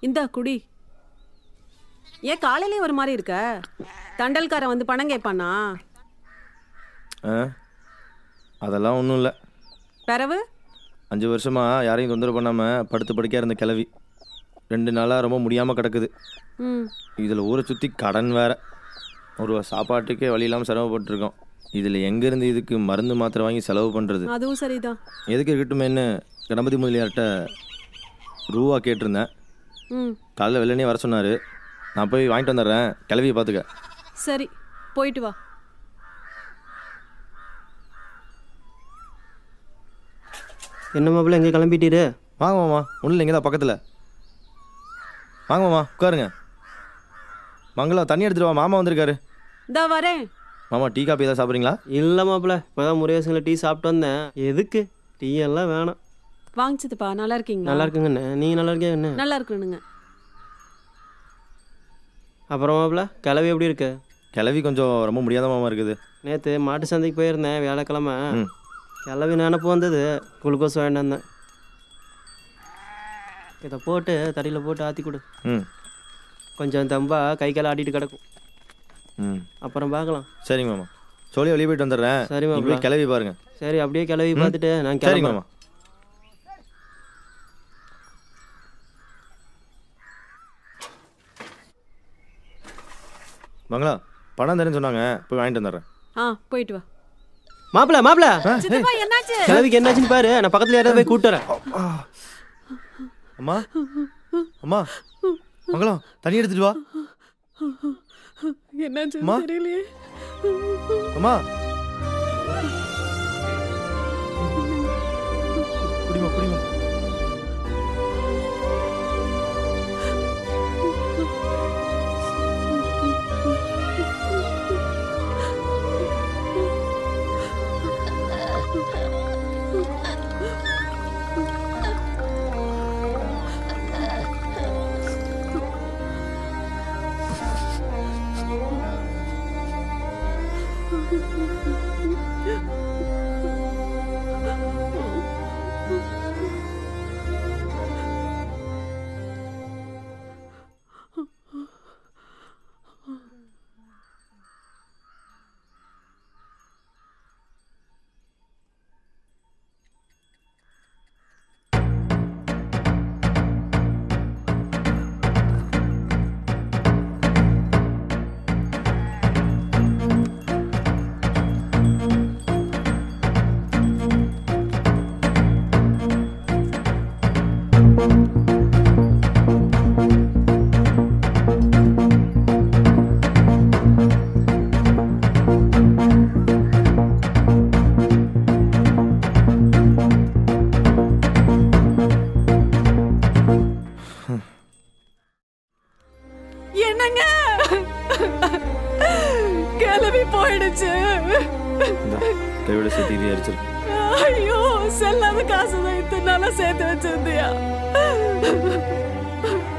இந்தா குடி. ஏன் காலையிலே ஒரு மாதிரி இருக்க? தண்டல்காரன் வந்து பணம் கேட்பானா? அதெல்லாம் ஒன்றும் இல்லை. பிறவு 5 வருஷமா யாரையும் தொந்தரவு பண்ணாமல் படுத்து படுக்கையாக இருந்த கிளவி 2 நாளாக ரொம்ப முடியாமல் கிடக்குது. இதில் ஊரை சுற்றி கடன் வேற. ஒரு சாப்பாட்டுக்கே வழி இல்லாமல் சிரமப்பட்டுருக்கோம். இதில் எங்கேருந்து இதுக்கு மருந்து மாத்திரை வாங்கி செலவு பண்ணுறது? அதுவும் சரிதான். எதுக்கு இருக்கட்டுமேன்னு கணபதி முதலியார்கிட்ட ரூபா கேட்டிருந்தேன். காலையில் வெள்ளனே வர சொன்னார். நான் போய் வாங்கிட்டு வந்துடுறேன், கிளவியை பார்த்துக்க. சரி, போயிட்டு வா. என்ன மாப்பிள்ள எங்கே கிளம்பிட்டீரு? வாங்க மாமா. ஒன்றும் இல்லை, இங்கே தான் பக்கத்தில். வாங்க மாமா, உட்காருங்க. மங்களம் தண்ணி எடுத்துட்டு வா, மாமா வந்திருக்காரு. இந்தா வரேன். மாமா டீ காப்பி ஏதாவது சாப்பிட்றீங்களா? இல்லை மாப்பிள்ள, இப்போதான் முருகேசனில் டீ சாப்பிட்டு வந்தேன். எதுக்கு டீ எல்லாம் வேணாம். வாங்கிச்சதுப்பா. நல்லா இருக்கீங்களா? நல்லா இருக்குங்கண்ணே. நீங்கள் நல்லா இருக்கீங்கண்ணே? நல்லா இருக்கணுங்க. அப்புறம் மாப்பிள்ள கிளவி எப்படி இருக்கு? கிளவி கொஞ்சம் ரொம்ப முடியாத மாமா இருக்குது. நேற்று மாட்டு சந்தைக்கு போயிருந்தேன் வியாழக்கிழமை. கிளவி நினப்பு வந்தது, குளுக்கோஸ் வேண்டாந்தேன். இதை போட்டு தடியில் போட்டு ஆற்றி கொடு. கொஞ்சம் தம்பா கை கால் ஆட்டிட்டு கிடக்கும். அப்புறம் பார்க்கலாம். சரிங்க மாமா. சொல்லி வெளியே போயிட்டு வந்துடுறேன். சரி மாமா, கிளவி பாருங்க. சரி, அப்படியே கிளவி பார்த்துட்டு நான் சரிங்க மாமா. மங்களா பணம் தரேன்னு சொன்னாங்க, போய் வாங்கிட்டு வந்துடுறேன். போயிட்டு வா. மாப்பிள்ள மாப்பிள்ள என்னாச்சு? கிளவிக்கு என்னாச்சுன்னு பாரு. நான் பக்கத்துல யாராவது போய் கூட்டு வரேன். அம்மா அம்மா மங்களம் தண்ணி எடுத்துட்டு வா. என்னாச்சு தெரியலையே. அம்மா குடிமா குடிமா. என்னங்க கிளவி போயிடுச்சு. கையோட சேர்த்து இது அடிச்சிருக்கு. ஐயோ, செல்லாத காசு தான் இத்தனை நாளா சேர்த்து வச்சிருந்தியா?